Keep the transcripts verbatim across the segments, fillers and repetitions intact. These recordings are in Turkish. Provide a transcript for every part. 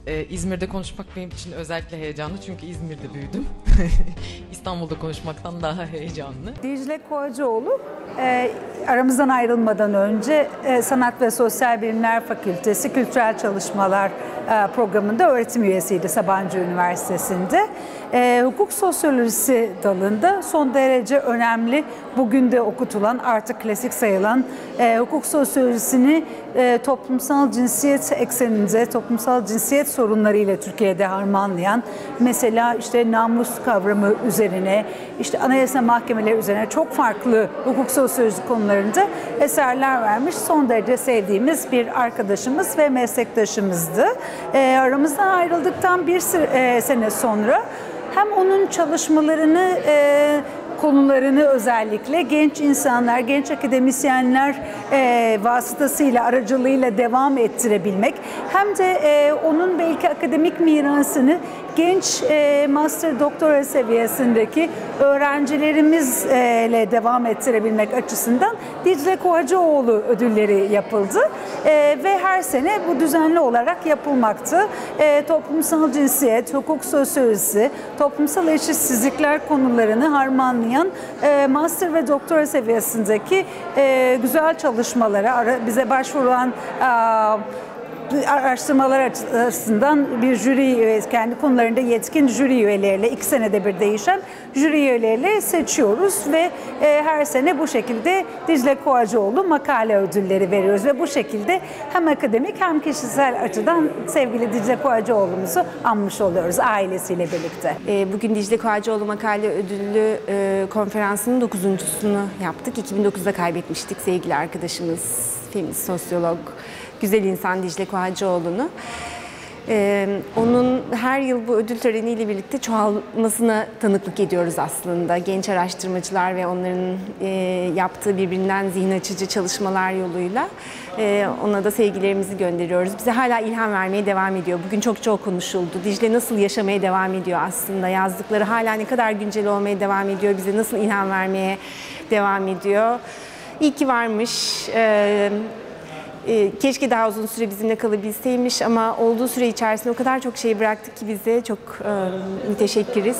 Ee, İzmir'de konuşmak benim için özellikle heyecanlı çünkü İzmir'de büyüdüm. İstanbul'da konuşmaktan daha heyecanlı. Dicle Koacıoğlu e, aramızdan ayrılmadan önce e, Sanat ve Sosyal Bilimler Fakültesi Kültürel Çalışmalar e, programında öğretim üyesiydi Sabancı Üniversitesi'nde. E, hukuk sosyolojisi dalında son derece önemli, bugün de okutulan, artık klasik sayılan e, hukuk sosyolojisini e, toplumsal cinsiyet ekseninde, toplumsal cinsiyet sorunlarıyla Türkiye'de harmanlayan, mesela işte namus kavramı üzerine, işte anayasa mahkemeleri üzerine çok farklı hukuk sosyolojisi konularında eserler vermiş, son derece sevdiğimiz bir arkadaşımız ve meslektaşımızdı. E, aramızdan ayrıldıktan bir e, sene sonra hem onun çalışmalarını, e, konularını özellikle genç insanlar, genç akademisyenler e, vasıtasıyla, aracılığıyla devam ettirebilmek, hem de e, onun belki akademik mirasını genç e, master doktora seviyesindeki öğrencilerimizle devam ettirebilmek açısından Dicle Koacıoğlu ödülleri yapıldı e, ve her sene bu düzenli olarak yapılmaktı. E, toplumsal cinsiyet, hukuk sosyolojisi, toplumsal eşitsizlikler konularını harmanlayan e, master ve doktora seviyesindeki e, güzel çalışmalara bize başvurulan e, araştırmalar açısından bir jüri üyesi, kendi konularında yetkin jüri üyeleriyle, iki senede bir değişen jüri üyeleriyle seçiyoruz ve e, her sene bu şekilde Dicle Koacıoğlu makale ödülleri veriyoruz ve bu şekilde hem akademik hem kişisel açıdan sevgili Dicle Koacıoğlu'muzu anmış oluyoruz ailesiyle birlikte. Bugün Dicle Koacıoğlu Makale Ödüllü konferansının dokuzuncusunu yaptık. iki bin dokuzda kaybetmiştik sevgili arkadaşımız, feminist sosyolog, güzel insan Dicle Koacıoğlu'nu. Ee, onun her yıl bu ödül töreniyle birlikte çoğalmasına tanıklık ediyoruz aslında. Genç araştırmacılar ve onların e, yaptığı birbirinden zihin açıcı çalışmalar yoluyla e, ona da sevgilerimizi gönderiyoruz. Bize hala ilham vermeye devam ediyor. Bugün çok çok konuşuldu. Dicle nasıl yaşamaya devam ediyor aslında? Yazdıkları hala ne kadar güncel olmaya devam ediyor? Bize nasıl ilham vermeye devam ediyor? İyi ki varmış. Ee, Keşke daha uzun süre bizimle kalabilseymiş ama olduğu süre içerisinde o kadar çok şey bıraktık ki bize çok e, müteşekkiriz.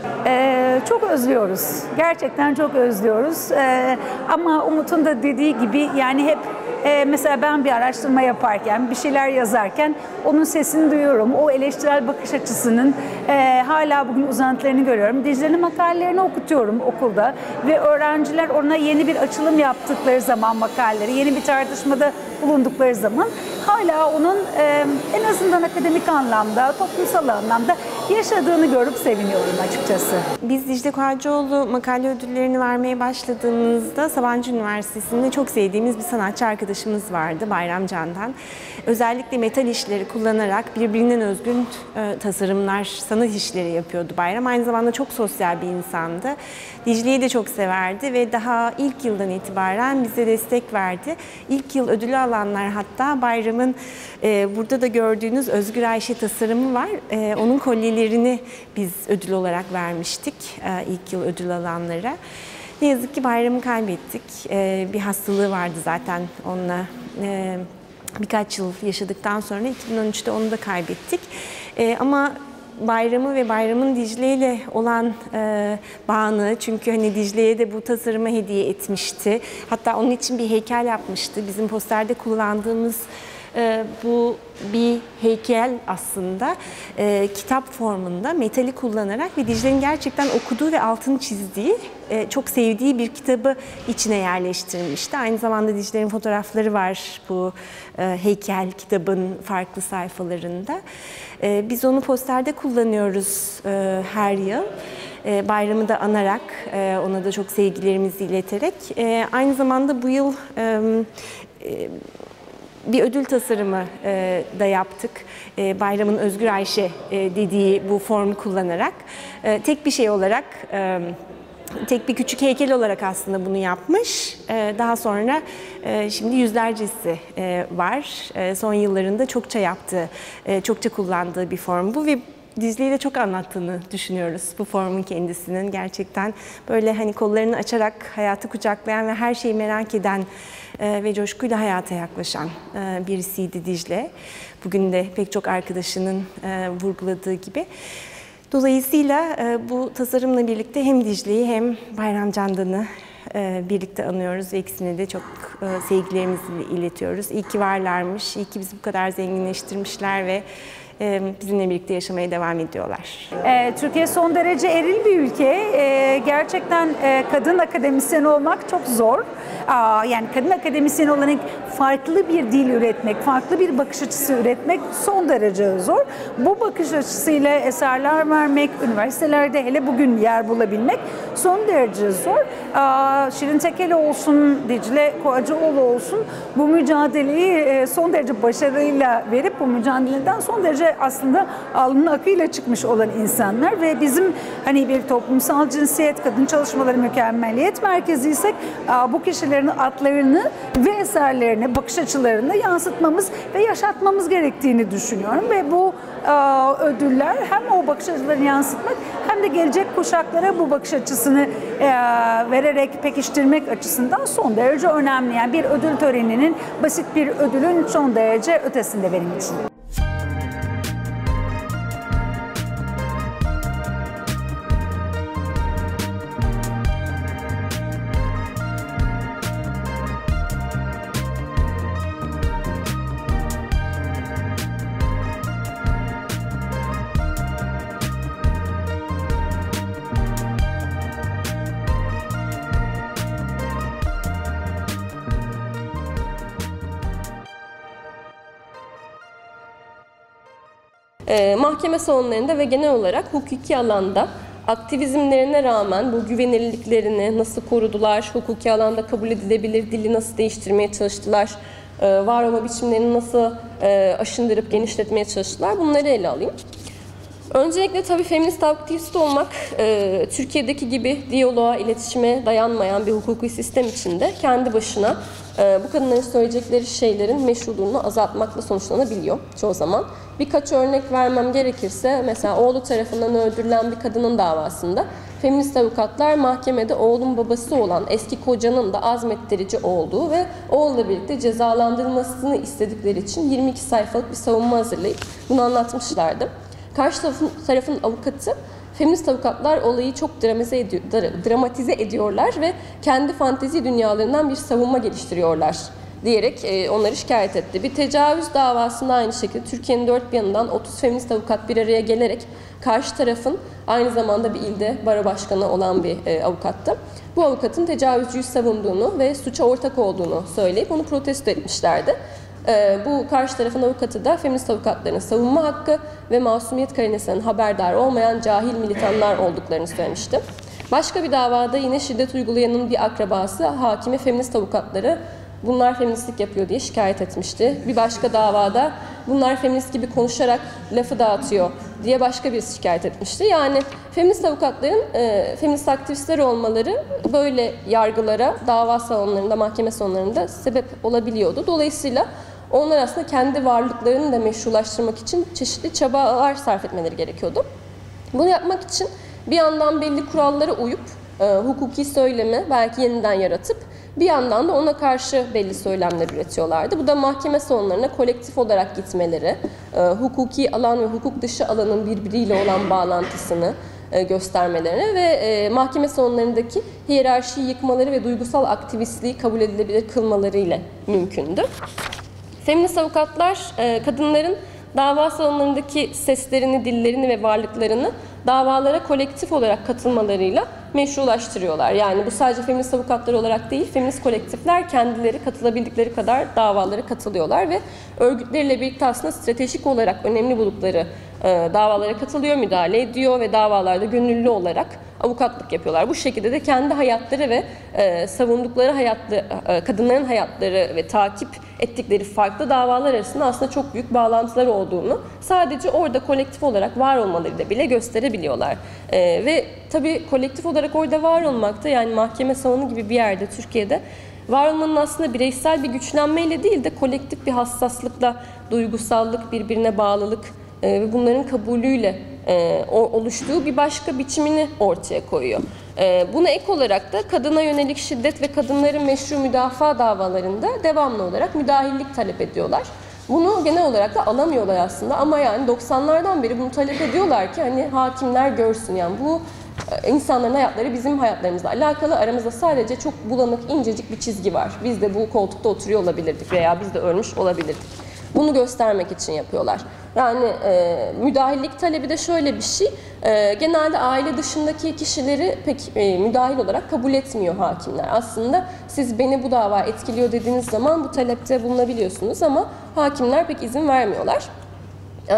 Ee, çok özlüyoruz. Gerçekten çok özlüyoruz. Ee, ama Umut'un da dediği gibi yani hep e, mesela ben bir araştırma yaparken, bir şeyler yazarken onun sesini duyuyorum. O eleştirel bakış açısının e, hala bugün uzantılarını görüyorum. Dicle'nin makalelerini okutuyorum okulda ve öğrenciler ona yeni bir açılım yaptıkları zaman makaleleri, yeni bir tartışmada bulundukları zaman hala onun e, en azından akademik anlamda, toplumsal anlamda yaşadığını görüp seviniyorum açıkçası. Biz Dicle Koacıoğlu makale ödüllerini vermeye başladığımızda Sabancı Üniversitesi'nde çok sevdiğimiz bir sanatçı arkadaşımız vardı, Bayram Candan. Özellikle metal işleri kullanarak birbirinden özgün e, tasarımlar, sanat işleri yapıyordu Bayram. Aynı zamanda çok sosyal bir insandı. Dicle'yi de çok severdi ve daha ilk yıldan itibaren bize destek verdi. İlk yıl ödülü alanlar hatta Bayram'ın e, burada da gördüğünüz Özgür Ayşe tasarımı var. E, onun kolyelerini biz ödül olarak vermiştik e, ilk yıl ödül alanlara. Ne yazık ki Bayram'ı kaybettik. E, bir hastalığı vardı zaten onunla. E, birkaç yıl yaşadıktan sonra iki bin on üçte onu da kaybettik. E, ama Bayram'ı ve Bayram'ın Dicle ile olan e, bağını, çünkü hani Dicle'ye de bu tasarımı hediye etmişti. Hatta onun için bir heykel yapmıştı. Bizim posterde kullandığımız e, bu bir heykel aslında e, kitap formunda metali kullanarak ve Dicle'nin gerçekten okuduğu ve altını çizdiği, e, çok sevdiği bir kitabı içine yerleştirmişti. Aynı zamanda Dicle'nin fotoğrafları var bu e, heykel kitabın farklı sayfalarında. E, biz onu posterde kullanıyoruz e, her yıl. E, bayramı da anarak, e, ona da çok sevgilerimizi ileterek. E, aynı zamanda bu yıl e, e, bir ödül tasarımı e, da yaptık. E, Bayram'ın Özgür Ayşe e, dediği bu formu kullanarak. E, tek bir şey olarak, e, tek bir küçük heykel olarak aslında bunu yapmış. E, daha sonra e, şimdi yüzlercesi e, var. E, son yıllarında çokça yaptığı, e, çokça kullandığı bir form bu ve Dicle'yi de çok anlattığını düşünüyoruz bu formun kendisinin. Gerçekten böyle hani kollarını açarak hayatı kucaklayan ve her şeyi merak eden e, ve coşkuyla hayata yaklaşan e, birisiydi Dicle. Bugün de pek çok arkadaşının e, vurguladığı gibi. Dolayısıyla e, bu tasarımla birlikte hem Dicle'yi hem Bayram Candan'ı e, birlikte anıyoruz ve ikisine de çok e, sevgilerimizi iletiyoruz. İyi ki varlarmış, iyi ki bizi bu kadar zenginleştirmişler ve e, bizimle birlikte yaşamaya devam ediyorlar. E, Türkiye son derece eril bir ülke. E, gerçekten e, kadın akademisyen olmak çok zor. Aa, yani kadın akademisyen olarak farklı bir dil üretmek, farklı bir bakış açısı üretmek son derece zor. Bu bakış açısıyla eserler vermek, üniversitelerde hele bugün yer bulabilmek son derece zor. Aa, Şirin Tekeli olsun, Dicle Koacıoğlu olsun bu mücadeleyi e, son derece başarıyla verip bu mücadeleden son derece aslında alnının akıyla çıkmış olan insanlar ve bizim hani bir toplumsal cinsiyet, kadın çalışmaları mükemmeliyet merkeziysek aa, bu kişilerin adlarını ve eserlerini, bakış açılarını yansıtmamız ve yaşatmamız gerektiğini düşünüyorum ve bu e, ödüller hem o bakış açılarını yansıtmak hem de gelecek kuşaklara bu bakış açısını e, vererek pekiştirmek açısından son derece önemli. Yani bir ödül töreninin basit bir ödülün son derece ötesinde benim için. E, mahkeme salonlarında ve genel olarak hukuki alanda aktivizmlerine rağmen bu güvenilirliklerini nasıl korudular, hukuki alanda kabul edilebilir dili nasıl değiştirmeye çalıştılar, e, var olma biçimlerini nasıl e, aşındırıp genişletmeye çalıştılar, bunları ele alayım. Öncelikle tabii feminist aktivist olmak, e, Türkiye'deki gibi diyaloğa, iletişime dayanmayan bir hukuki sistem içinde kendi başına e, bu kadınların söyleyecekleri şeylerin meşruluğunu azaltmakla sonuçlanabiliyor çoğu zaman. Birkaç örnek vermem gerekirse, mesela oğlu tarafından öldürülen bir kadının davasında feminist avukatlar mahkemede oğlun babası olan eski kocanın da azmettirici olduğu ve oğulla birlikte cezalandırılmasını istedikleri için yirmi iki sayfalık bir savunma hazırlayıp bunu anlatmışlardı. Karşı tarafın, tarafın avukatı, feminist avukatlar olayı çok dramatize, ediyor, dramatize ediyorlar ve kendi fantezi dünyalarından bir savunma geliştiriyorlar diyerek e, onları şikayet etti. Bir tecavüz davasında aynı şekilde Türkiye'nin dört bir yanından otuz feminist avukat bir araya gelerek karşı tarafın aynı zamanda bir ilde baro başkanı olan bir e, avukattı. Bu avukatın tecavüzcüyü savunduğunu ve suça ortak olduğunu söyleyip onu protesto etmişlerdi. Ee, bu karşı tarafın avukatı da feminist avukatların savunma hakkı ve masumiyet karinesinden haberdar olmayan cahil militanlar olduklarını söylemişti. Başka bir davada yine şiddet uygulayanın bir akrabası hakime feminist avukatları bunlar feministlik yapıyor diye şikayet etmişti. Bir başka davada bunlar feminist gibi konuşarak lafı dağıtıyor diye başka birisi şikayet etmişti. Yani feminist avukatların e, feminist aktivistler olmaları böyle yargılara, dava salonlarında, mahkeme salonlarında sebep olabiliyordu. Dolayısıyla onlar aslında kendi varlıklarını da meşrulaştırmak için çeşitli çabalar sarf etmeleri gerekiyordu. Bunu yapmak için bir yandan belli kurallara uyup e, hukuki söylemi belki yeniden yaratıp bir yandan da ona karşı belli söylemler üretiyorlardı. Bu da mahkeme salonlarına kolektif olarak gitmeleri, e, hukuki alan ve hukuk dışı alanın birbiriyle olan bağlantısını e, göstermelerine ve e, mahkeme salonlarındaki hiyerarşiyi yıkmaları ve duygusal aktivistliği kabul edilebilir kılmaları ile mümkündü. Feminist avukatlar e, kadınların dava salonlarındaki seslerini, dillerini ve varlıklarını davalara kolektif olarak katılmalarıyla meşrulaştırıyorlar. Yani bu sadece feminist avukatlar olarak değil, feminist kolektifler kendileri katılabildikleri kadar davalara katılıyorlar ve örgütleriyle birlikte aslında stratejik olarak önemli buldukları e, davalara katılıyor, müdahale ediyor ve davalarda gönüllü olarak avukatlık yapıyorlar. Bu şekilde de kendi hayatları ve e, savundukları hayatlı, e, kadınların hayatları ve takip ettikleri farklı davalar arasında aslında çok büyük bağlantılar olduğunu sadece orada kolektif olarak var olmaları da bile gösterebiliyorlar. E, ve tabii kolektif olarak orada var olmakta, yani mahkeme salonu gibi bir yerde Türkiye'de var olmanın aslında bireysel bir güçlenmeyle değil de kolektif bir hassaslıkla, duygusallık, birbirine bağlılık ve bunların kabulüyle e, oluştuğu bir başka biçimini ortaya koyuyor. E, buna ek olarak da kadına yönelik şiddet ve kadınların meşru müdafaa davalarında devamlı olarak müdahillik talep ediyorlar. Bunu genel olarak da alamıyorlar aslında ama yani doksanlardan beri bunu talep ediyorlar ki hani hakimler görsün. Yani bu insanların hayatları bizim hayatlarımızla alakalı, aramızda sadece çok bulanık, incecik bir çizgi var. Biz de bu koltukta oturuyor olabilirdik veya biz de ölmüş olabilirdik. Bunu göstermek için yapıyorlar. Yani e, müdahillik talebi de şöyle bir şey, e, genelde aile dışındaki kişileri pek e, müdahil olarak kabul etmiyor hakimler. Aslında siz beni bu dava etkiliyor dediğiniz zaman bu talepte bulunabiliyorsunuz ama hakimler pek izin vermiyorlar. E,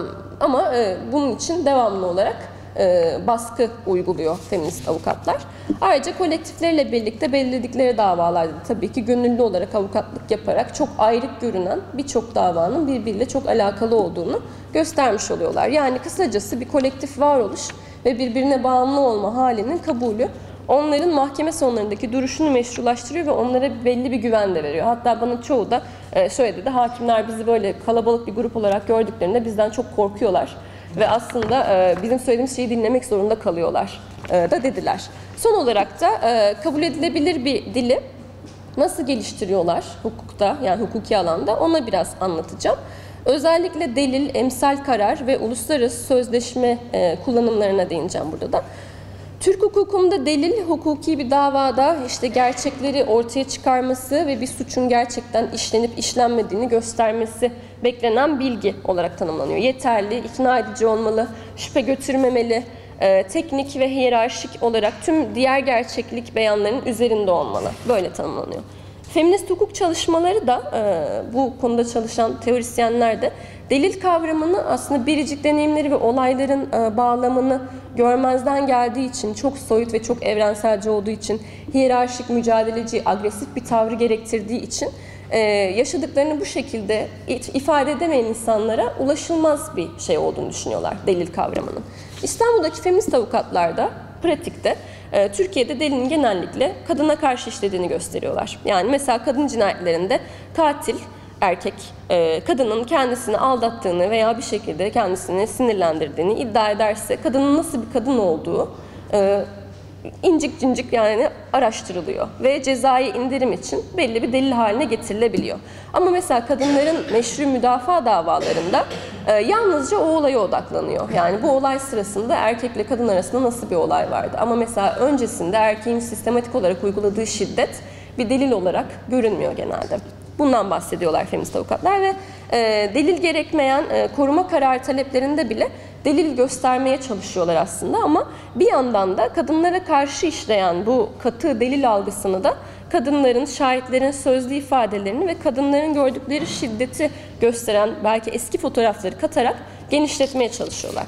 ama e, bunun için devamlı olarak E, baskı uyguluyor feminist avukatlar. Ayrıca kolektifleriyle birlikte belirledikleri davalarda tabii ki gönüllü olarak avukatlık yaparak çok ayrık görünen birçok davanın birbiriyle çok alakalı olduğunu göstermiş oluyorlar. Yani kısacası bir kolektif varoluş ve birbirine bağımlı olma halinin kabulü onların mahkeme sonlarındaki duruşunu meşrulaştırıyor ve onlara belli bir güven de veriyor. Hatta bana çoğu da söyledi de hakimler bizi böyle kalabalık bir grup olarak gördüklerinde bizden çok korkuyorlar. Ve aslında e, bizim söylediğimiz şeyi dinlemek zorunda kalıyorlar e, da dediler. Son olarak da e, kabul edilebilir bir dili nasıl geliştiriyorlar hukukta, yani hukuki alanda, ona biraz anlatacağım. Özellikle delil, emsal karar ve uluslararası sözleşme e, kullanımlarına değineceğim burada da. Türk hukukunda delil, hukuki bir davada işte gerçekleri ortaya çıkarması ve bir suçun gerçekten işlenip işlenmediğini göstermesi beklenen bilgi olarak tanımlanıyor. Yeterli, ikna edici olmalı, şüphe götürmemeli, e, teknik ve hiyerarşik olarak tüm diğer gerçeklik beyanlarının üzerinde olmalı. Böyle tanımlanıyor. Feminist hukuk çalışmaları da e, bu konuda çalışan teorisyenler de delil kavramını aslında biricik deneyimleri ve olayların e, bağlamını görmezden geldiği için, çok soyut ve çok evrenselci olduğu için, hiyerarşik, mücadeleci, agresif bir tavrı gerektirdiği için e, yaşadıklarını bu şekilde ifade edemeyen insanlara ulaşılmaz bir şey olduğunu düşünüyorlar delil kavramının. İstanbul'daki feminist avukatlar da pratikte e, Türkiye'de delilin genellikle kadına karşı işlediğini gösteriyorlar. Yani mesela kadın cinayetlerinde katil erkek e, kadının kendisini aldattığını veya bir şekilde kendisini sinirlendirdiğini iddia ederse kadının nasıl bir kadın olduğu e, incik cincik yani araştırılıyor ve cezai indirim için belli bir delil haline getirilebiliyor. Ama mesela kadınların meşru müdafaa davalarında e, yalnızca o olaya odaklanıyor. Yani bu olay sırasında erkekle kadın arasında nasıl bir olay vardı? Ama mesela öncesinde erkeğin sistematik olarak uyguladığı şiddet bir delil olarak görünmüyor genelde. Bundan bahsediyorlar feminist avukatlar ve e, delil gerekmeyen e, koruma kararı taleplerinde bile delil göstermeye çalışıyorlar aslında ama bir yandan da kadınlara karşı işleyen bu katı delil algısını da kadınların, şahitlerin sözlü ifadelerini ve kadınların gördükleri şiddeti gösteren belki eski fotoğrafları katarak genişletmeye çalışıyorlar.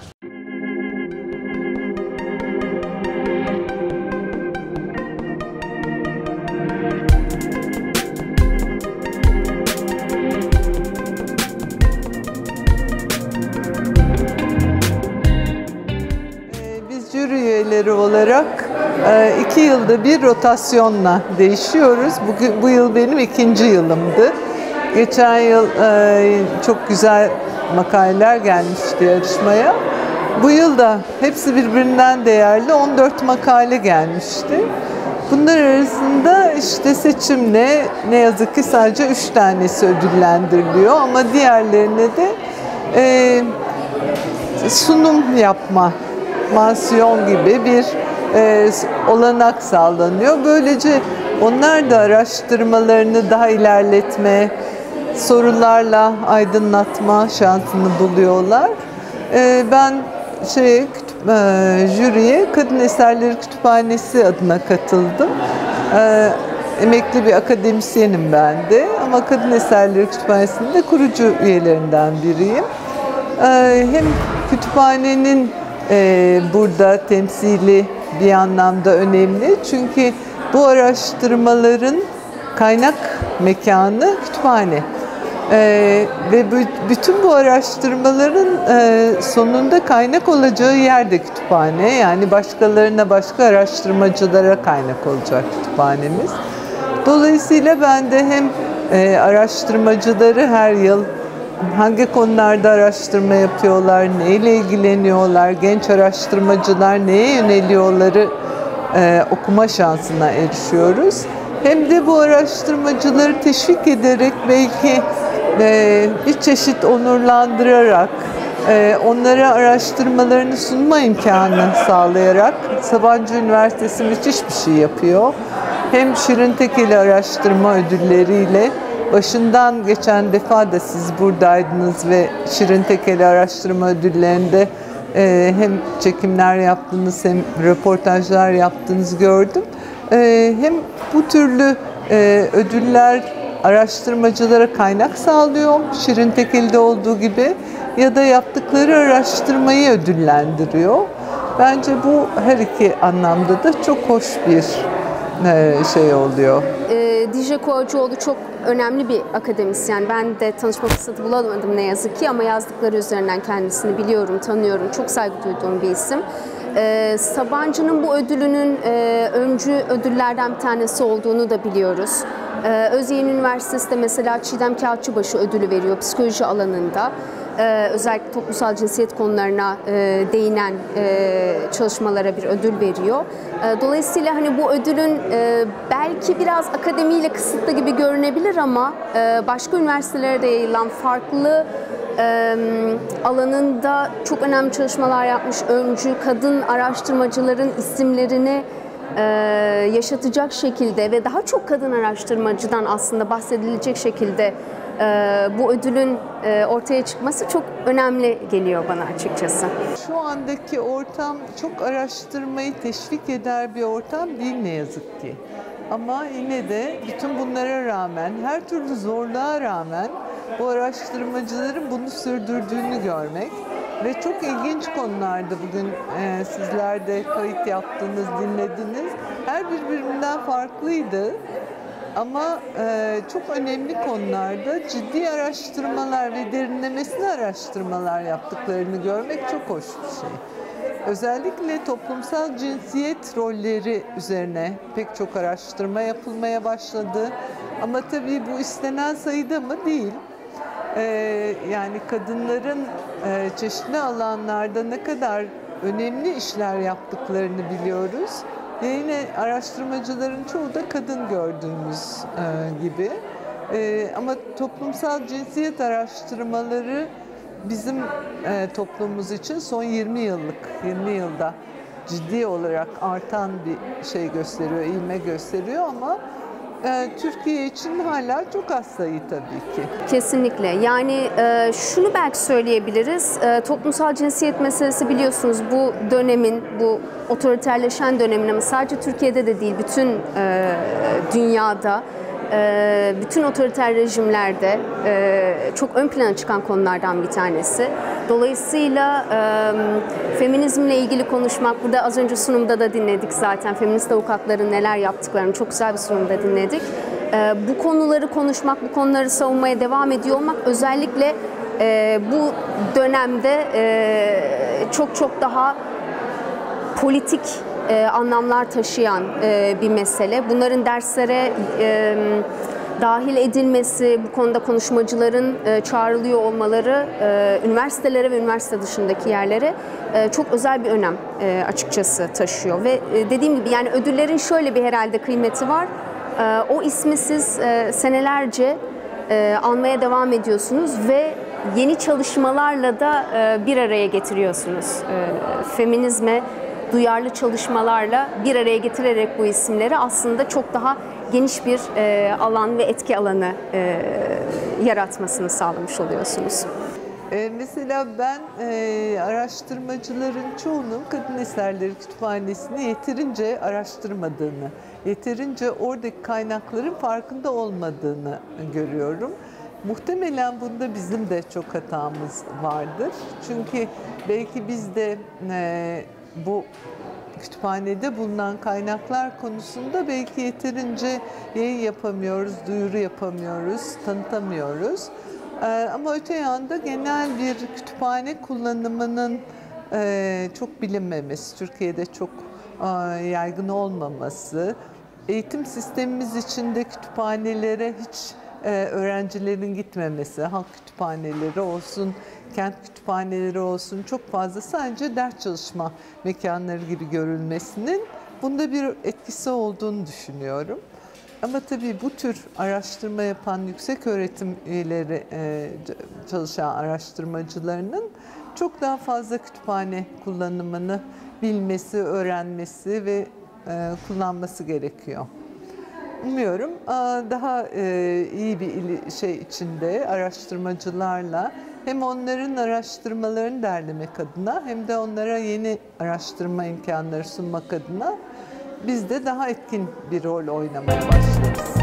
Jüri üyeleri olarak iki yılda bir rotasyonla değişiyoruz. Bugün, bu yıl benim ikinci yılımdı. Geçen yıl çok güzel makaleler gelmişti yarışmaya. Bu yıl da hepsi birbirinden değerli on dört makale gelmişti. Bunlar arasında işte seçimle ne yazık ki sadece üç tanesi ödüllendiriliyor ama diğerlerine de e, sunum yapma, mansiyon gibi bir e, olanak sağlanıyor. Böylece onlar da araştırmalarını daha ilerletme, sorularla aydınlatma şansını buluyorlar. E, ben şey, kütüp, e, jüriye Kadın Eserleri Kütüphanesi adına katıldım. E, emekli bir akademisyenim ben de ama Kadın Eserleri Kütüphanesi'nin de kurucu üyelerinden biriyim. E, hem kütüphanenin Ee, burada temsili bir anlamda önemli. Çünkü bu araştırmaların kaynak mekanı kütüphane. Ee, ve bu, bütün bu araştırmaların e, sonunda kaynak olacağı yer de kütüphane. Yani başkalarına, başka araştırmacılara kaynak olacak kütüphanemiz. Dolayısıyla ben de hem e, araştırmacıları her yıl hangi konularda araştırma yapıyorlar, neyle ilgileniyorlar, genç araştırmacılar neye yöneliyorları e, okuma şansına erişiyoruz. Hem de bu araştırmacıları teşvik ederek belki e, bir çeşit onurlandırarak, e, onlara araştırmalarını sunma imkanı sağlayarak Sabancı Üniversitesi müthiş bir şey yapıyor. Hem Şirin Tekeli araştırma ödülleriyle, başından geçen defa da siz buradaydınız ve Şirin Tekeli araştırma ödüllerinde e, hem çekimler yaptınız hem röportajlar yaptınız gördüm. E, hem bu türlü e, ödüller araştırmacılara kaynak sağlıyor, Şirin Tekeli'de olduğu gibi, ya da yaptıkları araştırmayı ödüllendiriyor. Bence bu her iki anlamda da çok hoş bir şey oluyor. E, Dicle Kovacoğlu çok önemli bir akademisyen. Ben de tanışma fırsatı bulamadım ne yazık ki ama yazdıkları üzerinden kendisini biliyorum, tanıyorum. Çok saygı duyduğum bir isim. E, Sabancı'nın bu ödülünün e, öncü ödüllerden bir tanesi olduğunu da biliyoruz. E, Özyeğin Üniversitesi de mesela Çiğdem Kağıtçıbaşı ödülü veriyor psikoloji alanında. Ee, özellikle toplumsal cinsiyet konularına e, değinen e, çalışmalara bir ödül veriyor. E, dolayısıyla hani bu ödülün e, belki biraz akademiyle kısıtlı gibi görünebilir ama e, başka üniversitelere de yayılan farklı e, alanında çok önemli çalışmalar yapmış öncü kadın araştırmacıların isimlerini e, yaşatacak şekilde ve daha çok kadın araştırmacıdan aslında bahsedilecek şekilde Ee, bu ödülün e, ortaya çıkması çok önemli geliyor bana açıkçası. Şu andaki ortam çok araştırmayı teşvik eder bir ortam değil ne yazık ki. Ama yine de bütün bunlara rağmen, her türlü zorluğa rağmen bu araştırmacıların bunu sürdürdüğünü görmek ve çok ilginç konularda bugün e, sizler de kayıt yaptınız, dinlediniz. Her birbirinden farklıydı. Ama e, çok önemli konularda ciddi araştırmalar ve derinlemesine araştırmalar yaptıklarını görmek çok hoş bir şey. Özellikle toplumsal cinsiyet rolleri üzerine pek çok araştırma yapılmaya başladı. Ama tabii bu istenen sayıda mı değil. E, yani kadınların e, çeşitli alanlarda ne kadar önemli işler yaptıklarını biliyoruz. Yine araştırmacıların çoğu da kadın gördüğümüz e, gibi. E, ama toplumsal cinsiyet araştırmaları bizim e, toplumumuz için son yirmi yıllık, yirmi yılda ciddi olarak artan bir şey gösteriyor, ivme gösteriyor ama e, Türkiye için hala çok az sayı tabii ki. Kesinlikle. Yani e, şunu belki söyleyebiliriz. E, toplumsal cinsiyet meselesi biliyorsunuz bu dönemin, bu otoriterleşen dönemin ama sadece Türkiye'de de değil, bütün e, dünyada, e, bütün otoriter rejimlerde e, çok ön plana çıkan konulardan bir tanesi. Dolayısıyla e, feminizmle ilgili konuşmak, burada az önce sunumda da dinledik zaten, feminist avukatların neler yaptıklarını çok güzel bir sunumda dinledik. E, bu konuları konuşmak, bu konuları savunmaya devam ediyor olmak özellikle e, bu dönemde e, çok çok daha politik e, anlamlar taşıyan e, bir mesele. Bunların derslere e, dahil edilmesi, bu konuda konuşmacıların e, çağrılıyor olmaları e, üniversitelere ve üniversite dışındaki yerlere e, çok özel bir önem e, açıkçası taşıyor. Ve e, dediğim gibi yani ödüllerin şöyle bir herhalde kıymeti var. E, o ismi siz e, senelerce e, almaya devam ediyorsunuz ve yeni çalışmalarla da e, bir araya getiriyorsunuz. E, feminizme duyarlı çalışmalarla bir araya getirerek bu isimleri aslında çok daha geniş bir e, alan ve etki alanı e, yaratmasını sağlamış oluyorsunuz. E, mesela ben e, araştırmacıların çoğunun Kadın Eserleri Kütüphanesi'ni yeterince araştırmadığını, yeterince oradaki kaynakların farkında olmadığını görüyorum. Muhtemelen bunda bizim de çok hatamız vardır. Çünkü belki biz de e, bu kütüphanede bulunan kaynaklar konusunda belki yeterince yayın yapamıyoruz, duyuru yapamıyoruz, tanıtamıyoruz. Ee, ama öte yanda genel bir kütüphane kullanımının e, çok bilinmemesi, Türkiye'de çok e, yaygın olmaması, eğitim sistemimiz içinde kütüphanelere hiç e, öğrencilerin gitmemesi, halk kütüphaneleri olsun, kent kütüphaneleri olsun çok fazla sadece ders çalışma mekanları gibi görülmesinin bunda bir etkisi olduğunu düşünüyorum. Ama tabii bu tür araştırma yapan yüksek öğretim üyeleri e, çalışan araştırmacılarının çok daha fazla kütüphane kullanımını bilmesi, öğrenmesi ve e, kullanması gerekiyor. Umuyorum daha e, iyi bir şey içinde araştırmacılarla hem onların araştırmalarını derlemek adına hem de onlara yeni araştırma imkanları sunmak adına biz de daha etkin bir rol oynamaya başlarız.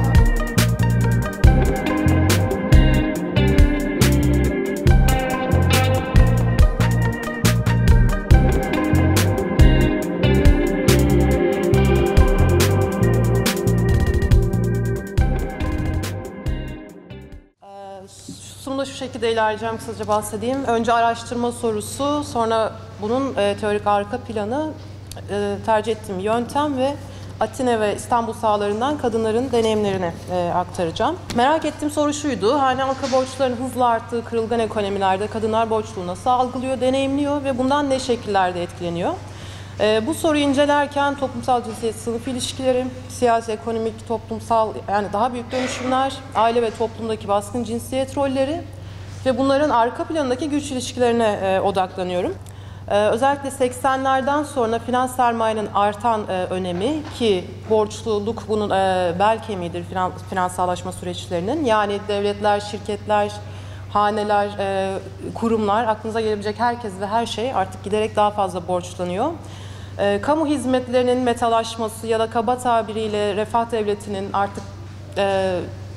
Sunumda şu şekilde ilerleyeceğim, kısaca bahsedeyim. Önce araştırma sorusu, sonra bunun e, teorik arka planı, e, tercih ettiğim yöntem ve Atina ve İstanbul sahalarından kadınların deneyimlerini e, aktaracağım. Merak ettiğim soru şuydu: hane halka borçlarının hızla arttığı kırılgan ekonomilerde kadınlar borçluluğu nasıl algılıyor, deneyimliyor ve bundan ne şekillerde etkileniyor? E, bu soruyu incelerken toplumsal cinsiyet sınıf ilişkileri, siyasi, ekonomik, toplumsal yani daha büyük dönüşümler, aile ve toplumdaki baskın cinsiyet rolleri ve bunların arka planındaki güç ilişkilerine e, odaklanıyorum. E, özellikle seksenlerden sonra finans sermayenin artan e, önemi, ki borçluluk bunun e, bel kemiğidir finans, finansallaşma süreçlerinin. Yani devletler, şirketler, haneler, e, kurumlar, aklınıza gelebilecek herkes ve her şey artık giderek daha fazla borçlanıyor. E, kamu hizmetlerinin metalaşması ya da kaba tabiriyle refah devletinin artık e,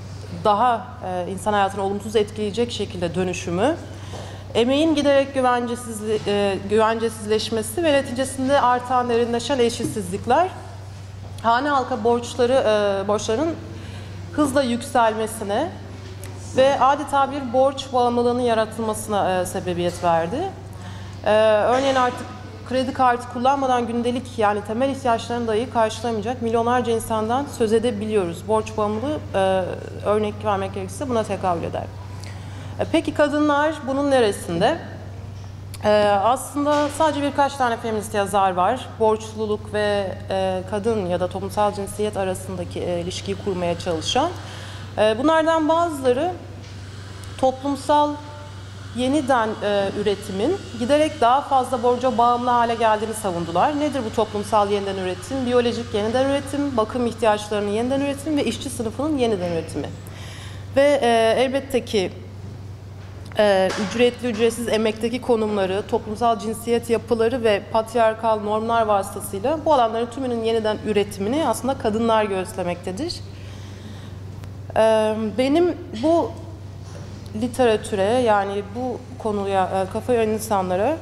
daha e, insan hayatını olumsuz etkileyecek şekilde dönüşümü, emeğin giderek güvencesizli, e, güvencesizleşmesi ve neticesinde artan, derinleşen eşitsizlikler, hane halka borçları, e, borçların hızla yükselmesine ve adeta bir borç bağımlılığının yaratılmasına e, sebebiyet verdi. E, örneğin artık kredi kartı kullanmadan gündelik yani temel ihtiyaçlarını dahi karşılamayacak milyonlarca insandan söz edebiliyoruz. Borç bağımlılığı e, örnek vermek gerekirse buna tekabül eder. E, peki kadınlar bunun neresinde? E, aslında sadece birkaç tane feminist yazar var. Borçluluk ve e, kadın ya da toplumsal cinsiyet arasındaki e, ilişkiyi kurmaya çalışan. E, bunlardan bazıları toplumsal yeniden e, üretimin giderek daha fazla borca bağımlı hale geldiğini savundular. Nedir bu toplumsal yeniden üretim? Biyolojik yeniden üretim, bakım ihtiyaçlarının yeniden üretimi ve işçi sınıfının yeniden üretimi. Ve e, elbette ki e, ücretli ücretsiz emekteki konumları, toplumsal cinsiyet yapıları ve patriarkal normlar vasıtasıyla bu alanların tümünün yeniden üretimini aslında kadınlar göğüslemektedir. E, benim bu literatüre, yani bu konuya e, kafa yoran insanlara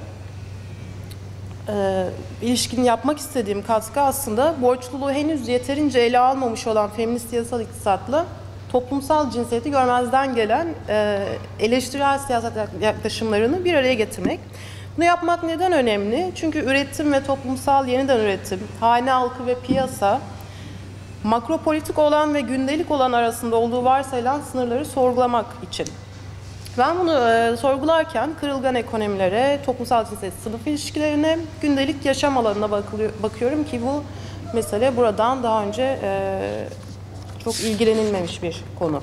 e, ilişkin yapmak istediğim katkı aslında borçluluğu henüz yeterince ele almamış olan feminist siyasal iktisatla toplumsal cinsiyeti görmezden gelen e, eleştirel siyaset yaklaşımlarını bir araya getirmek. Bunu yapmak neden önemli? Çünkü üretim ve toplumsal yeniden üretim, hane halkı ve piyasa, makropolitik olan ve gündelik olan arasında olduğu varsayılan sınırları sorgulamak için. Ben bunu e, sorgularken kırılgan ekonomilere, toplumsal cinsiyet sınıf ilişkilerine, gündelik yaşam alanına bakılıyor, bakıyorum ki bu mesele buradan daha önce e, çok ilgilenilmemiş bir konu.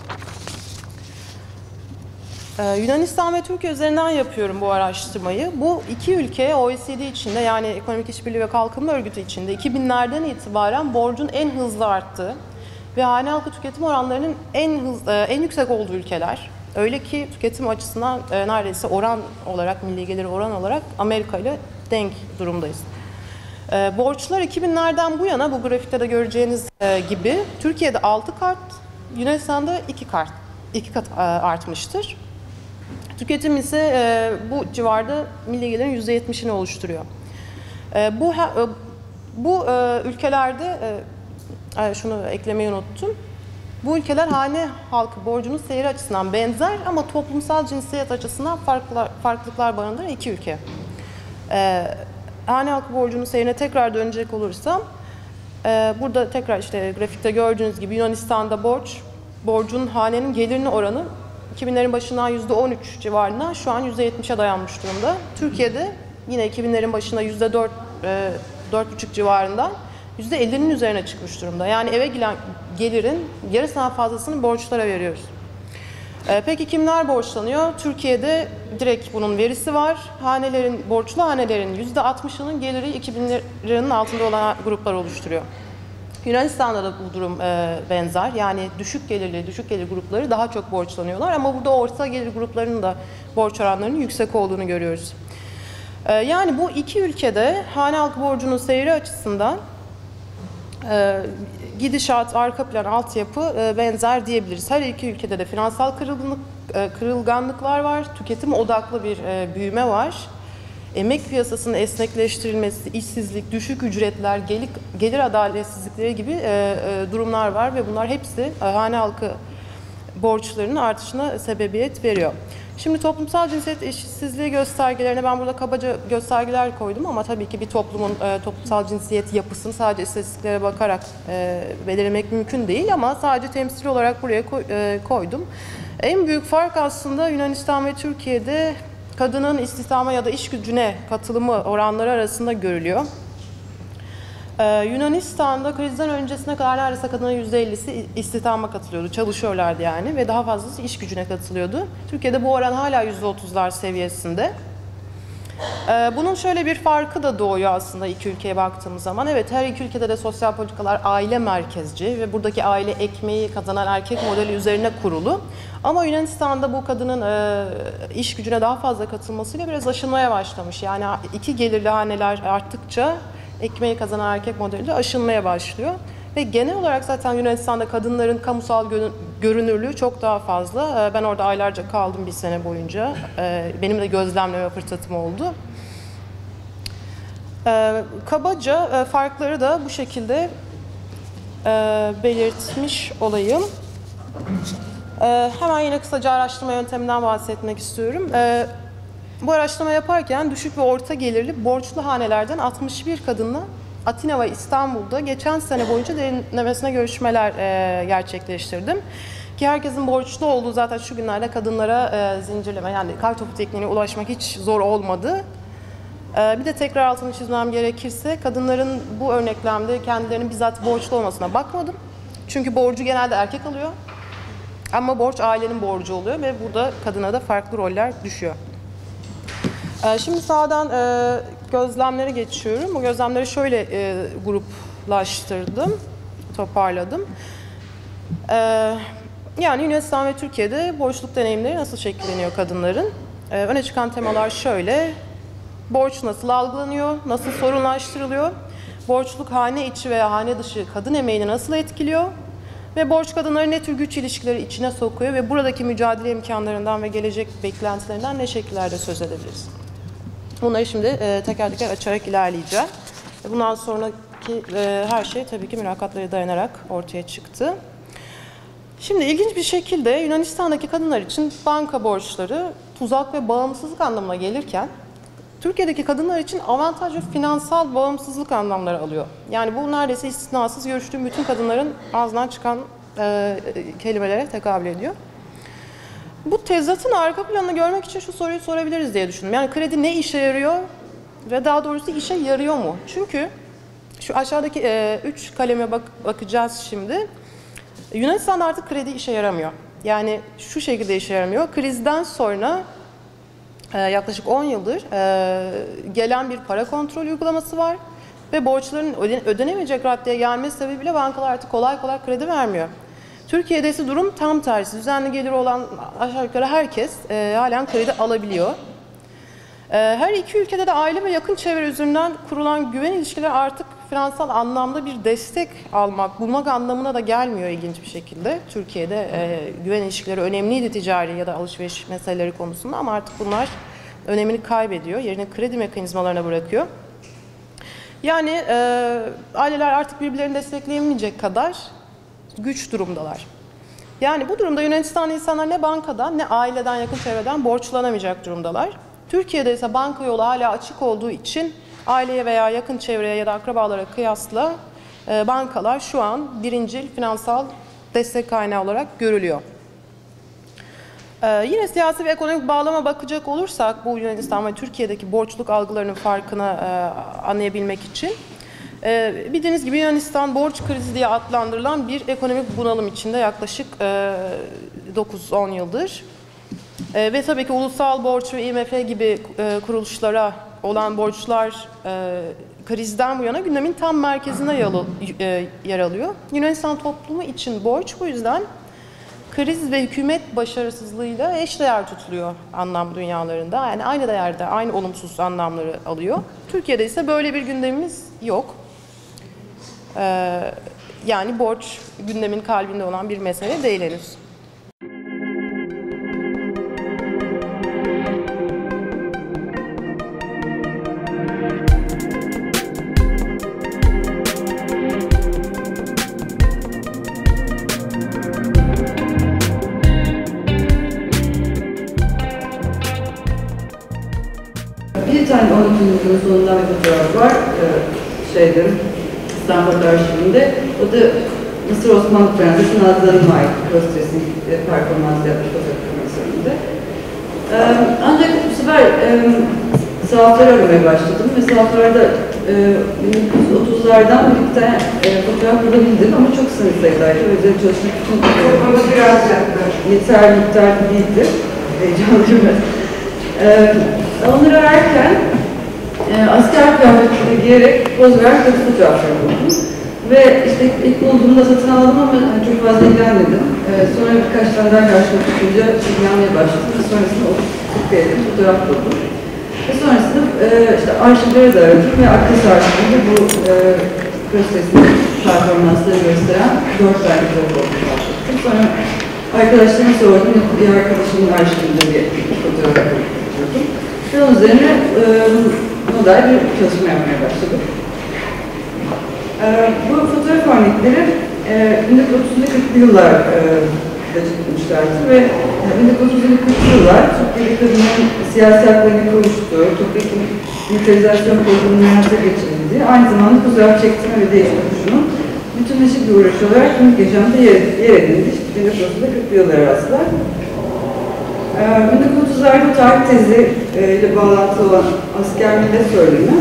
Ee, Yunanistan ve Türkiye üzerinden yapıyorum bu araştırmayı. Bu iki ülke O E C D içinde, yani Ekonomik İşbirliği ve Kalkınma Örgütü içinde iki binlerden itibaren borcun en hızlı arttığı ve hane halkı tüketim oranlarının en hız, en yüksek olduğu ülkeler. Öyle ki tüketim açısından e, neredeyse oran olarak, milli gelir oran olarak Amerika ile denk durumdayız. E, borçlar iki binlerden bu yana bu grafikte de göreceğiniz e, gibi Türkiye'de altı kat, Yunanistan'da iki kat, iki kat e, artmıştır. Tüketim ise e, bu civarda milli gelirin yüzde yetmişini oluşturuyor. E, bu e, bu e, ülkelerde e, şunu eklemeyi unuttum. Bu ülkeler hane halkı borcunun seyri açısından benzer ama toplumsal cinsiyet açısından farklılar, farklılıklar barındıran iki ülke. E, hane halkı borcunun seyrine tekrar dönecek olursam, e, burada tekrar işte grafikte gördüğünüz gibi Yunanistan'da borç borcun hanenin gelirine oranı iki binlerin başından yüzde on üç civarından şu an yüzde yetmişe dayanmış durumda. Türkiye'de yine iki binlerin başında yüzde dört, dört buçuk civarından yüzde ellinin üzerine çıkmış durumda. Yani eve gelen gelirin yarısından fazlasını borçlara veriyoruz. Ee, peki kimler borçlanıyor? Türkiye'de direkt bunun verisi var. Hanelerin, borçlu hanelerin yüzde altmışının geliri iki bin liranın altında olan gruplar oluşturuyor. Yunanistan'da da bu durum e, benzer. Yani düşük gelirli, düşük gelir grupları daha çok borçlanıyorlar. Ama burada orta gelir gruplarının da borç oranlarının yüksek olduğunu görüyoruz. E, yani bu iki ülkede hane halkı borcunun seyri açısından e, gidişat, arka plan, altyapı e, benzer diyebiliriz. Her iki ülkede de finansal kırılganlık, e, kırılganlıklar var, tüketim odaklı bir e, büyüme var. Emek piyasasının esnekleştirilmesi, işsizlik, düşük ücretler, gelir, gelir adaletsizlikleri gibi e, e, durumlar var ve bunlar hepsi e, hane halkı borçlarının artışına sebebiyet veriyor. Şimdi toplumsal cinsiyet eşitsizliği göstergelerine ben burada kabaca göstergeler koydum ama tabii ki bir toplumun e, toplumsal cinsiyet yapısını sadece istatistiklere bakarak e, belirlemek mümkün değil ama sadece temsil olarak buraya koy, e, koydum. En büyük fark aslında Yunanistan ve Türkiye'de kadının istihdama ya da iş gücüne katılımı oranları arasında görülüyor. Ee, Yunanistan'da krizden öncesine kadar neredeyse kadının yüzde ellisi istihdama katılıyordu, çalışıyorlardı yani ve daha fazlası iş gücüne katılıyordu. Türkiye'de bu oran hala yüzde otuzlar seviyesinde. Ee, bunun şöyle bir farkı da doğuyor aslında iki ülkeye baktığımız zaman. Evet, her iki ülkede de sosyal politikalar aile merkezci ve buradaki aile ekmeği kazanan erkek modeli üzerine kurulu. Ama Yunanistan'da bu kadının e, iş gücüne daha fazla katılmasıyla biraz aşınmaya başlamış. Yani iki gelirli haneler arttıkça ekmeği kazanan erkek modeli de aşınmaya başlıyor. Ve genel olarak zaten Yunanistan'da kadınların kamusal görünürlüğü çok daha fazla. E, ben orada aylarca kaldım bir sene boyunca. E, benim de gözlemleme fırsatım oldu. E, kabaca e, farkları da bu şekilde e, belirtmiş olayım. Ee, hemen yine kısaca araştırma yönteminden bahsetmek istiyorum. Ee, bu araştırma yaparken düşük ve orta gelirli borçlu hanelerden altmış bir kadınla Atina ve İstanbul'da geçen sene boyunca derinlemesine görüşmeler e, gerçekleştirdim. Ki herkesin borçlu olduğu zaten şu günlerde kadınlara e, zincirleme yani kartopu tekniğine ulaşmak hiç zor olmadı. E, bir de tekrar altını çizmem gerekirse kadınların bu örneklemde kendilerinin bizzat borçlu olmasına bakmadım. Çünkü borcu genelde erkek alıyor. Ama borç ailenin borcu oluyor ve burada kadına da farklı roller düşüyor. Ee, şimdi sağdan e, gözlemlere geçiyorum. Bu gözlemleri şöyle e, gruplaştırdım, toparladım. Ee, yani Yunanistan ve Türkiye'de borçluluk deneyimleri nasıl şekilleniyor kadınların? Ee, öne çıkan temalar şöyle. Borç nasıl algılanıyor, nasıl sorunlaştırılıyor? Borçluluk hane içi veya hane dışı kadın emeğini nasıl etkiliyor? Ve borç kadınları ne tür güç ilişkileri içine sokuyor ve buradaki mücadele imkanlarından ve gelecek beklentilerinden ne şekillerde söz edebiliriz? Bunları şimdi e, teker teker açarak ilerleyeceğim. Bundan sonraki e, her şey tabii ki mülakatlara dayanarak ortaya çıktı. Şimdi ilginç bir şekilde Yunanistan'daki kadınlar için banka borçları tuzak ve bağımsızlık anlamına gelirken Türkiye'deki kadınlar için avantaj ve finansal bağımsızlık anlamları alıyor. Yani bu neredeyse istisnasız görüştüğüm bütün kadınların ağzından çıkan e, kelimelere tekabül ediyor. Bu tezatın arka planını görmek için şu soruyu sorabiliriz diye düşündüm. Yani kredi ne işe yarıyor ve daha doğrusu işe yarıyor mu? Çünkü şu aşağıdaki e, üç kaleme bak bakacağız şimdi. Yunanistan'da artık kredi işe yaramıyor. Yani şu şekilde işe yaramıyor. Krizden sonra yaklaşık on yıldır gelen bir para kontrol uygulaması var ve borçların ödenemeyecek raddeye gelmesi sebebiyle bankalar artık kolay kolay kredi vermiyor. Türkiye'de ise durum tam tersi. Düzenli geliri olan aşağı yukarı herkes halen kredi alabiliyor. Her iki ülkede de aile ve yakın çevre üzerinden kurulan güven ilişkileri artık finansal anlamda bir destek almak, bulmak anlamına da gelmiyor ilginç bir şekilde. Türkiye'de e, güven ilişkileri önemliydi ticari ya da alışveriş meseleleri konusunda ama artık bunlar önemini kaybediyor. Yerini kredi mekanizmalarına bırakıyor. Yani e, aileler artık birbirlerini destekleyemeyecek kadar güç durumdalar. Yani bu durumda Yunanistanlı insanlar ne bankadan ne aileden, yakın çevreden borçlanamayacak durumdalar. Türkiye'de ise banka yolu hala açık olduğu için aileye veya yakın çevreye ya da akrabalara kıyasla e, bankalar şu an birincil finansal destek kaynağı olarak görülüyor. Ee, yine siyasi ve ekonomik bağlama bakacak olursak bu Yunanistan ve Türkiye'deki borçluluk algılarının farkını e, anlayabilmek için e, bildiğiniz gibi Yunanistan borç krizi diye adlandırılan bir ekonomik bunalım içinde yaklaşık e, dokuz on yıldır. E, ve tabii ki ulusal borç ve I M F gibi e, kuruluşlara olan borçlar e, krizden bu yana gündemin tam merkezine yalı, e, yer alıyor. Yunanistan toplumu için borç bu yüzden kriz ve hükümet başarısızlığıyla eşdeğer tutuluyor anlam dünyalarında. Yani aynı değerde, aynı olumsuz anlamları alıyor. Türkiye'de ise böyle bir gündemimiz yok. Ee, yani borç gündemin kalbinde olan bir mesele değil henüz. Bir tane on ikinci yüzyılın sonundan bir fotoğraf var, ee, şeyde, İstanbul Arşivinde. O da Mısır Osmanlı Prensesi Nazlı'nın ait gösterisinin performansı yapmış fotoğraf komisyonunda. Ee, ancak bu sefer e, sahafları aramaya başladım ve sahaflarda e, bin dokuz yüz otuzlardan bir tane e, fotoğraf bulabildim ama çok sınır sayıdaydı. O yüzden çalışmak için e, biraz yeterli miktar değildi. Heyecanlıyım ben. Ee, onları ararken e, asker kıyafetleri giyerek poz veren kadın fotoğrafları buldum. Ve işte ilk bulduğumda satın aldım ama yani çok fazla ilgilenmedim. Ee, sonra birkaç tane daha karşıma çıkınca ilgilenmeye başladım ve sonrasında o Türkiye'de fotoğraf buldum. Ve sonrasında e, işte arşivleri de aradım ve Akkas arşivinde bu e, gösterisinin performansları gösteren dört tane fotoğraf olduğunu başlattım. Sonra arkadaşlarıma sordum, bir arkadaşımın arşivinde bir fotoğraf buldum. Ve onun üzerine e, model bir çalışma yapmaya başladık. E, bu fotoğraf örnekleri e, bin dokuz yüz otuzlu kırklı yıllarda e, çıkmışlardı ve bin dokuz yüz kırklı yıllar Türkiye'de kadınların siyasi haklarını kavuştuğu, toplumun militarizasyon programının hayata geçirildiği, aynı zamanda fotoğraf çektirme ve değişme kuşunun bütünleşik bir uğraş olarak günlük yaşamda yer, yer edilmiş bin dokuz yüz kırklı yıllara rastlar. bin dokuz yüz otuzlarda tarih tezi e, ile bağlantılı olan asker millet söylemi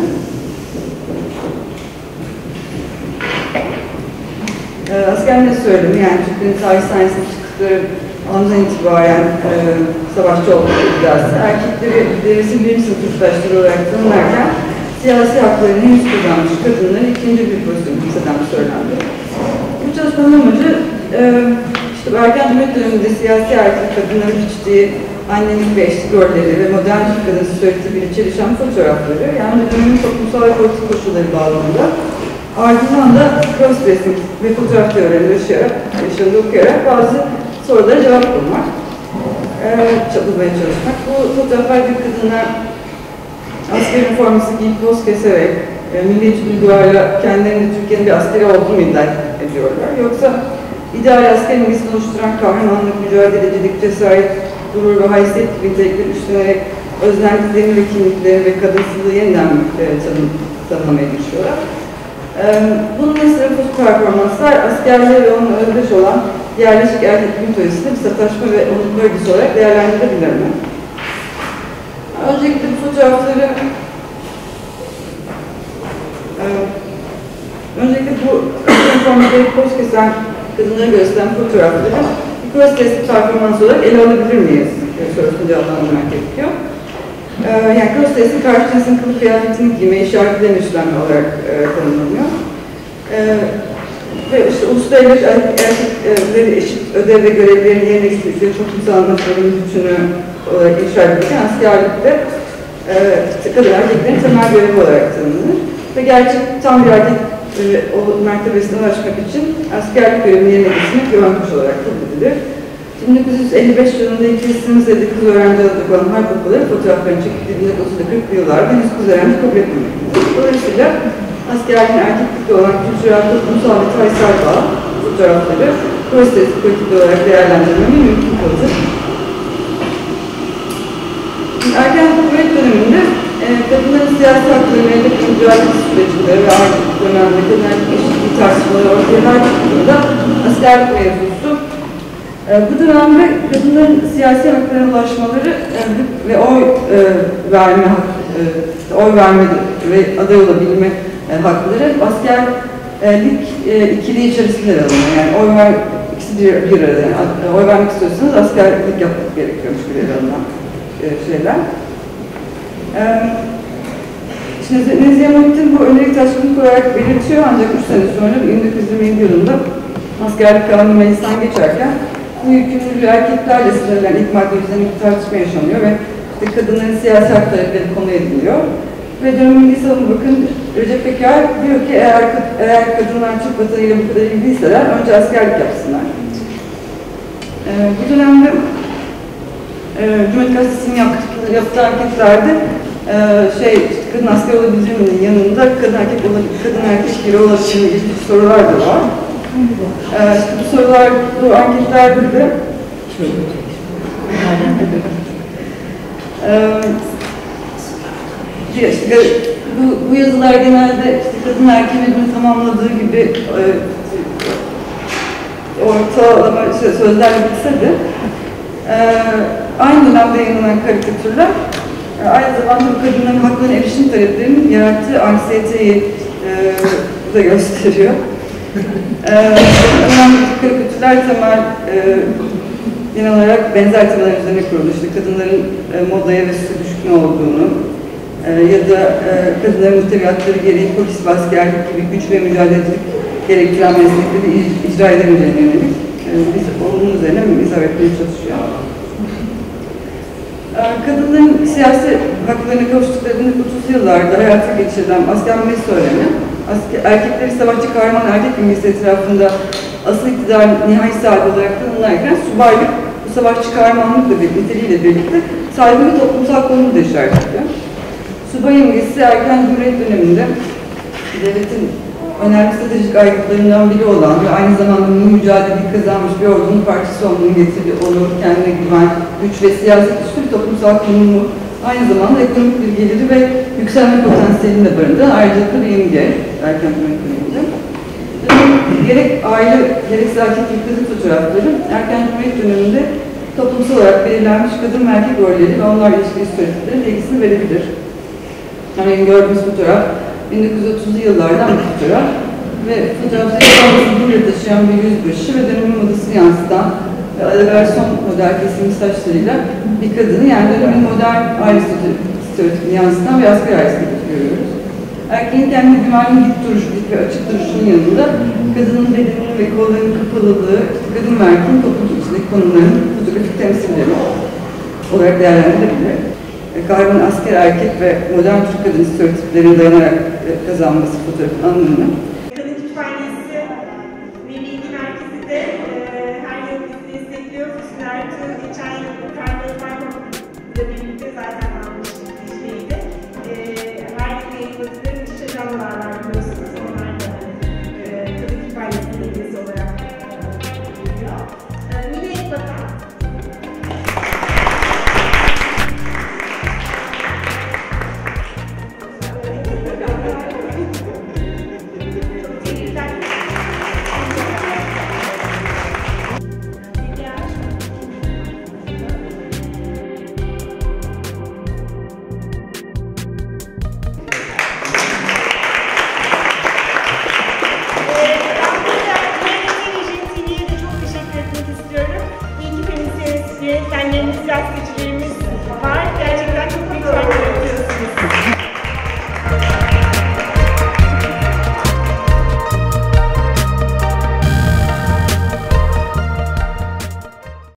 e, asker millet söylemi yani Türklerin tarih sahnesine çıktıkları andan itibaren e, savaşçı olduğu iddiası erkekleri devletin birinci sınıf yurttaşları olarak tanımlarken siyasi haklarını henüz kazanmış kadınları ikinci bir pozisyon kimseden bir söylendi. Bu çalışmanın amacı e, işte erken Cumhuriyet döneminde siyasi erkek kadınların biçtiği annelik ve eşlik rolleri ve modern Türk kadınsı söylediği çelişen fotoğrafları, yani dönemin toplumsal ve politik koşulları bağlamında ardından da cross-dressing ve fotoğraf teorilerini yaşayarak, yaşamda okuyarak bazı sorulara cevap bulmak, ee, bulmaya çalışmak. Bu fotoğraflar bir kadınlar askerin forması giyip poz keserek, e, milliyetçi duygularla kendilerinin Türkiye'nin bir askeri olduğunu iddia ediyorlar. Yoksa ideal asker imgesini oluşturan kahramanlık, mücadelecilik, cesaret, gurur ve haysiyet gibi nitelikleri üstlenerek öznelliklerini ve kimliklerini ve kadınsızlığı yeniden e, tanım, tanımlamaya geçiyorlar. E, bunun mesela bu performanslar askerliğe ve onun özdeş olan yerleşik erkek mitolojisinde bir sataşma ve onun bölgesi olarak değerlendirilebilir mi? Öncelikle bu fotoğrafları e, öncelikle bu üniformadaki poz kesen kadınları gösteren fotoğrafları cross-dressing performans olarak ele alabilir miyiz? Sorusunu cevaplandırmak gerekiyor. Ee, yani cross-dressing karşı cinsin kılık kıyafetini giyme, işaretlerini üstlenme olarak e, tanımlanıyor. Ee, ve işte ulusal devlet erkekleri eşit ödev ve görevlerini yerine getirdiği toplumsal anlaşmaların bütünü olarak inşa edilirken askerlikte e, kadın erkeklerin temel görevi olarak tanımlanır. Ve gerçek tam bir erkek e, o mertebesine ulaşmak için askerlik görevini yerine getirmek bir ön koşul olarak kabul edilir. bin dokuz yüz elli beş yılında İngilizce'de kız öğrenci adlı olan harp okulları fotoğraflarını çekildiği bin dokuz yüz kırklı yıllarda henüz kız öğrenci kabul etmemektedir. Dolayısıyla askerliğin erkeklikle olan kültürel, toplumsal ve tarihsel bağ fotoğrafları cross-dressing politik olarak değerlendirmenin mümkün kıldır. Erken Cumhuriyet döneminde e, kadınların siyasi haklarını elde mücadele süreçleri ve dönemde kadın erkek eşitliği tartışmaları ortaya çıktığında askerlik mevzusu. E, bu dönemde kadınların siyasi haklarına ulaşmaları e, ve oy e, verme hak, e, oy verme ve aday olabilme e, hakları askerlik e, ikili içerisinde alınıyor. Yani oy ver, ikisi bir, bir arada. Yani, oy vermek istiyorsanız askerlik yapmak gerekiyormuş bir alınan e, şeyler. E, Şimdi Nezihe Muhittin bu öneri taşkınlık olarak belirtiyor ancak üç sene sonra bin dokuz yüz yirmi yedi yılında askerlik kanunu meclisten geçerken bu yükümlülüğü erkeklerle sınırlayan ilk madde üzerine bir tartışma yaşanıyor ve işte kadınların siyasi hakları konu ediliyor. Ve dönemin Milli Savunma Bakanı Recep Peker diyor ki eğer, eğer kadınlar Türk vatanıyla bu kadar ilgiliyseler önce askerlik yapsınlar. Ee, bu dönemde e, Cumhuriyet Gazetesi'nin yaptığı, yaptığı anketlerde e, şey, kadın asker olabileceğinin yanında kadın erkek kadın erkek biri olabileceğine ilgili sorular da var. Ee, işte bu sorular, bu anketlerde de ee, işte, bu, bu yazılar genelde işte kadın erkeğin birbirini tamamladığı gibi e, ortalama işte, sözlerle bitse de e, aynı dönemde yayınlanan karikatürler e, aynı zamanda bu kadınların haklarına erişim taleplerinin yarattığı anksiyeteyi e, da gösteriyor. Ee, önemli karikatürler temel e, genel olarak benzer temalar üzerine kurulu. İşte kadınların e, modaya ve süse düşkün olduğunu e, ya da e, kadınların muhteviyatları gereği polis ve askerlik gibi güç ve mücadelecilik gerektiren meslekleri icra edemeyeceğine yönelik e, biz onun üzerine izah etmeye çalışıyor. E, kadınların siyasi haklarına kavuştukları bin dokuz yüz otuzlu yıllarda hayata geçirilen asker mesleği söylemi erkekleri savaşçı kahraman erkek imgesi etrafında asıl iktidar nihai sahibi olarak tanımlarken subaylık bu savaşçı kahramanlıkla bir niteliğiyle birlikte sahibi ve toplumsal konumu da işaret ediyor. Subay imgesi erken Cumhuriyet döneminde devletin önemli stratejik aygıtlarından biri olan ve aynı zamanda bu mücadeleyi kazanmış bir ordunun parçası olduğunu getirdiği onur, kendine güven, güç ve siyaset üstü bir toplumsal konumu aynı zamanda ekonomik bir geliri ve yükselme potansiyelini de barındıran ayrıcalıklı bir imge erken Cumhuriyet döneminde. Gerek aile, gerekse erkeklik kızı fotoğrafları erken Cumhuriyet döneminde toplumsal olarak belirlenmiş kadın ve erkek rolleri ve onlarla ilişkili stereotiplerin ilgisini verebilir. Örneğin gördüğümüz fotoğraf bin dokuz yüz otuzlu yıllardan bir fotoğraf ve fotoğrafta İstanbul'un buraya taşıyan bir yüzbaşı ve dönemin modasını yansıtan ve Adaverson model kesilmiş saçlarıyla bir kadını, yani dönemin modern aile stereotipini yansıtan bir asker ailesini görüyoruz. Erkeğin kendi güvenli dik duruş ve açık duruşunun yanında kadının bedeninin ve kollarının kapalılığı, kadın ve erkeğin toplum içindeki konuların fotoğrafik temsilleri olarak değerlendirilebilir. Kahraman asker erkek ve modern Türk kadın stereotiplerine dayanarak kazanması fotoğrafın anlamını